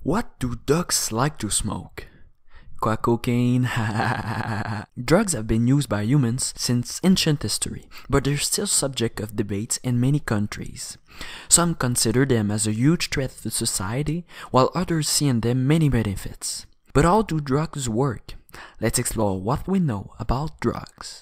What do ducks like to smoke? Crack cocaine. Drugs have been used by humans since ancient history, but they're still subject of debates in many countries. Some consider them as a huge threat to society, while others see in them many benefits. But how do drugs work? Let's explore what we know about drugs.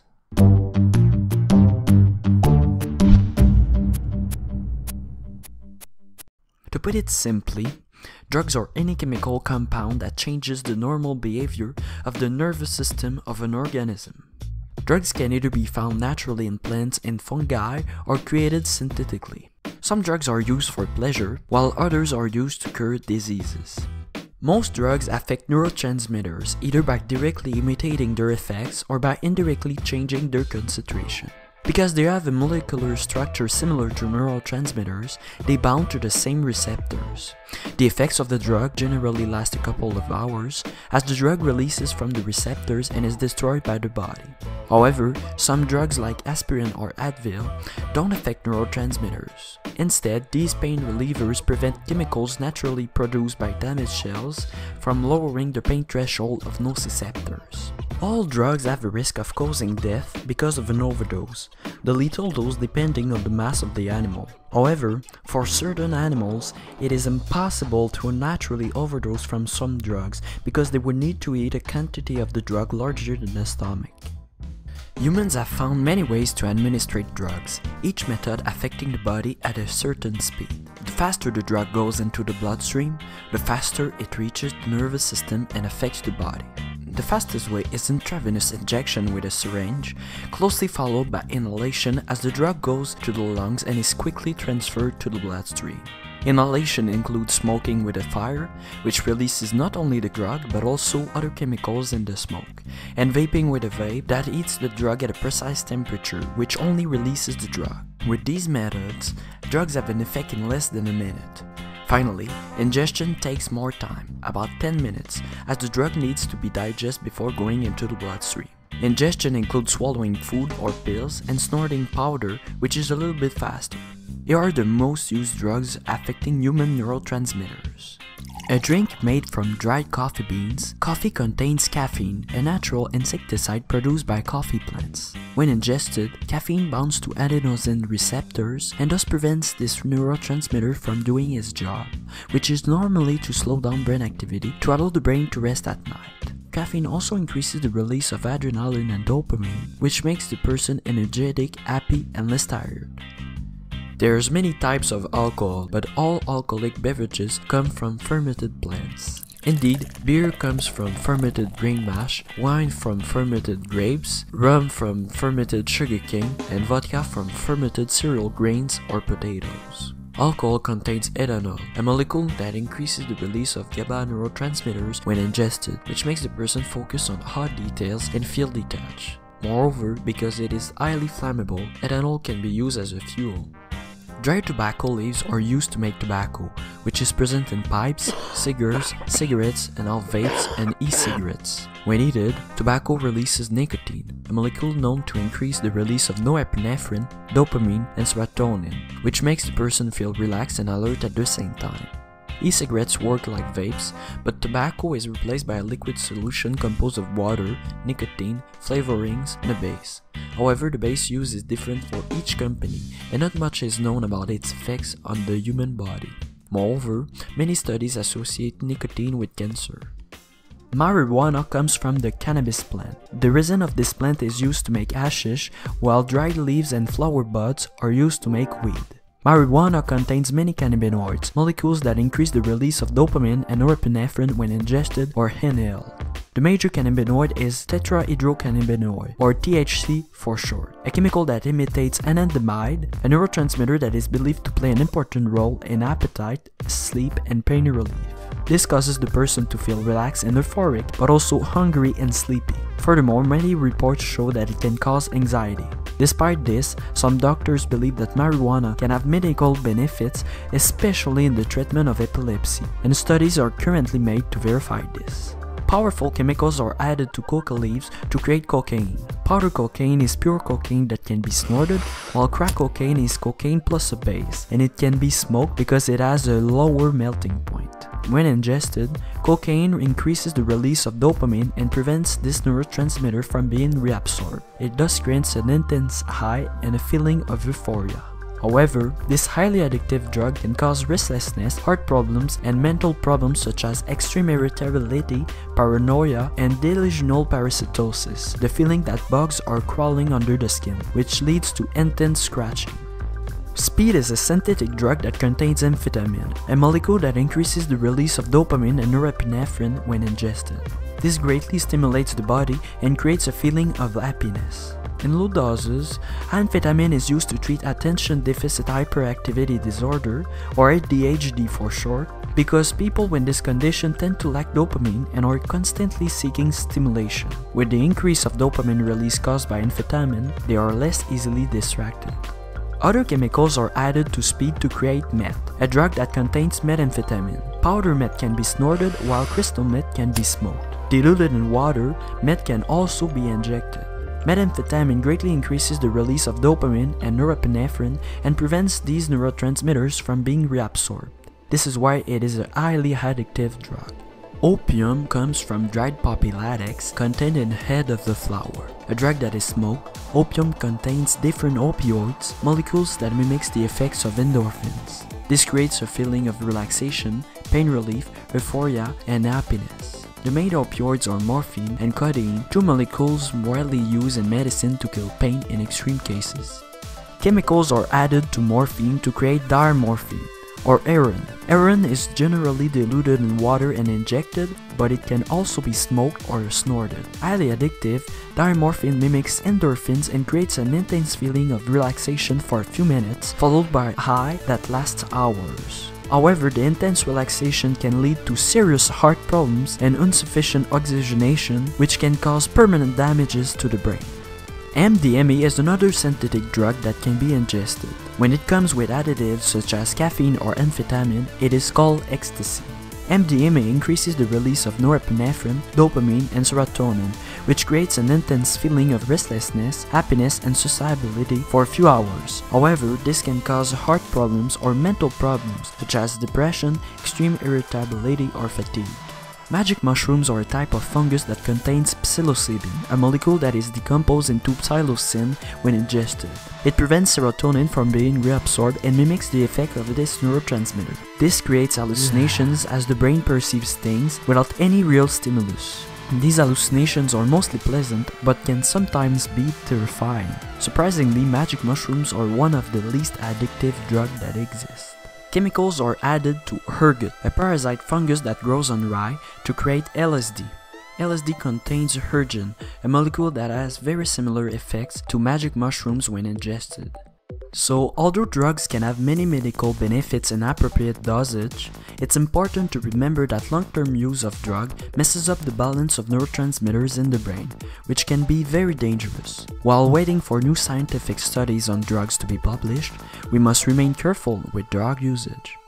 To put it simply, drugs are any chemical compound that changes the normal behavior of the nervous system of an organism. Drugs can either be found naturally in plants and fungi or created synthetically. Some drugs are used for pleasure, while others are used to cure diseases. Most drugs affect neurotransmitters either by directly imitating their effects or by indirectly changing their concentration. Because they have a molecular structure similar to neurotransmitters, they bound to the same receptors. The effects of the drug generally last a couple of hours, as the drug releases from the receptors and is destroyed by the body. However, some drugs like aspirin or Advil don't affect neurotransmitters. Instead, these pain relievers prevent chemicals naturally produced by damaged cells from lowering the pain threshold of nociceptors. All drugs have a risk of causing death because of an overdose, the lethal dose depending on the mass of the animal. However, for certain animals, it is impossible to naturally overdose from some drugs because they would need to eat a quantity of the drug larger than the stomach. Humans have found many ways to administrate drugs, each method affecting the body at a certain speed. The faster the drug goes into the bloodstream, the faster it reaches the nervous system and affects the body. The fastest way is intravenous injection with a syringe, closely followed by inhalation as the drug goes to the lungs and is quickly transferred to the bloodstream. Inhalation includes smoking with a fire, which releases not only the drug but also other chemicals in the smoke, and vaping with a vape that heats the drug at a precise temperature, which only releases the drug. With these methods, drugs have an effect in less than a minute. Finally, ingestion takes more time, about 10 minutes, as the drug needs to be digested before going into the bloodstream. Ingestion includes swallowing food or pills and snorting powder, which is a little bit faster. Here are the most used drugs affecting human neurotransmitters. A drink made from dried coffee beans. Coffee contains caffeine, a natural insecticide produced by coffee plants. When ingested, caffeine binds to adenosine receptors and thus prevents this neurotransmitter from doing its job, which is normally to slow down brain activity to allow the brain to rest at night. Caffeine also increases the release of adrenaline and dopamine, which makes the person energetic, happy, and less tired. There's many types of alcohol, but all alcoholic beverages come from fermented plants. Indeed, beer comes from fermented grain mash, wine from fermented grapes, rum from fermented sugarcane, and vodka from fermented cereal grains or potatoes. Alcohol contains ethanol, a molecule that increases the release of GABA neurotransmitters when ingested, which makes the person focus on hot details and feel detached. Moreover, because it is highly flammable, ethanol can be used as a fuel. Dried tobacco leaves are used to make tobacco, which is present in pipes, cigars, cigarettes, and all vapes and e-cigarettes. When heated, tobacco releases nicotine, a molecule known to increase the release of norepinephrine, dopamine, and serotonin, which makes the person feel relaxed and alert at the same time. E-cigarettes work like vapes, but tobacco is replaced by a liquid solution composed of water, nicotine, flavorings, and a base. However, the base used is different for each company, and not much is known about its effects on the human body. Moreover, many studies associate nicotine with cancer. Marijuana comes from the cannabis plant. The resin of this plant is used to make hashish, while dried leaves and flower buds are used to make weed. Marijuana contains many cannabinoids, molecules that increase the release of dopamine and norepinephrine when ingested or inhaled. The major cannabinoid is tetrahydrocannabinoid, or THC for short, a chemical that imitates anandamide, a neurotransmitter that is believed to play an important role in appetite, sleep, and pain relief. This causes the person to feel relaxed and euphoric, but also hungry and sleepy. Furthermore, many reports show that it can cause anxiety. Despite this, some doctors believe that marijuana can have medical benefits, especially in the treatment of epilepsy, and studies are currently made to verify this. Powerful chemicals are added to coca leaves to create cocaine. Powder cocaine is pure cocaine that can be snorted, while crack cocaine is cocaine plus a base, and it can be smoked because it has a lower melting point. When ingested, cocaine increases the release of dopamine and prevents this neurotransmitter from being reabsorbed. It thus creates an intense high and a feeling of euphoria. However, this highly addictive drug can cause restlessness, heart problems, and mental problems such as extreme irritability, paranoia, and delusional parasitosis, the feeling that bugs are crawling under the skin, which leads to intense scratching. Speed is a synthetic drug that contains amphetamine, a molecule that increases the release of dopamine and norepinephrine when ingested. This greatly stimulates the body and creates a feeling of happiness. In low doses, amphetamine is used to treat attention deficit hyperactivity disorder, or ADHD for short, because people with this condition tend to lack dopamine and are constantly seeking stimulation. With the increase of dopamine release caused by amphetamine, they are less easily distracted. Other chemicals are added to speed to create meth, a drug that contains methamphetamine. Powder meth can be snorted, while crystal meth can be smoked. Diluted in water, meth can also be injected. Methamphetamine greatly increases the release of dopamine and norepinephrine and prevents these neurotransmitters from being reabsorbed. This is why it is a highly addictive drug. Opium comes from dried poppy latex contained in the head of the flower. A drug that is smoked, opium contains different opioids, molecules that mimics the effects of endorphins. This creates a feeling of relaxation, pain relief, euphoria, and happiness. The main opioids are morphine and codeine, two molecules widely used in medicine to kill pain in extreme cases. Chemicals are added to morphine to create diamorphine, or heroin. Heroin is generally diluted in water and injected, but it can also be smoked or snorted. Highly addictive, diamorphine mimics endorphins and creates an intense feeling of relaxation for a few minutes, followed by a high that lasts hours. However, the intense relaxation can lead to serious heart problems and insufficient oxygenation, which can cause permanent damages to the brain. MDMA is another synthetic drug that can be ingested. When it comes with additives such as caffeine or amphetamine, it is called ecstasy. MDMA increases the release of norepinephrine, dopamine, and serotonin, which creates an intense feeling of restlessness, happiness, and sociability for a few hours. However, this can cause heart problems or mental problems such as depression, extreme irritability, or fatigue. Magic mushrooms are a type of fungus that contains psilocybin, a molecule that is decomposed into psilocin when ingested. It prevents serotonin from being reabsorbed and mimics the effect of this neurotransmitter. This creates hallucinations as the brain perceives things without any real stimulus. These hallucinations are mostly pleasant, but can sometimes be terrifying. Surprisingly, magic mushrooms are one of the least addictive drugs that exist. Chemicals are added to ergot, a parasite fungus that grows on rye, to create LSD. LSD contains ergot, a molecule that has very similar effects to magic mushrooms when ingested. So, although drugs can have many medical benefits in appropriate dosage, it's important to remember that long-term use of drug messes up the balance of neurotransmitters in the brain, which can be very dangerous. While waiting for new scientific studies on drugs to be published, we must remain careful with drug usage.